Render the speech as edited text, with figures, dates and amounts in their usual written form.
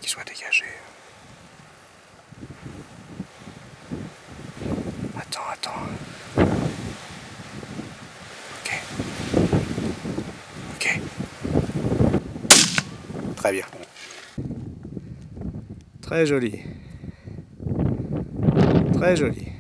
qu'il soit dégagé. Attends. Ok. Très bien. Très joli. Très joli.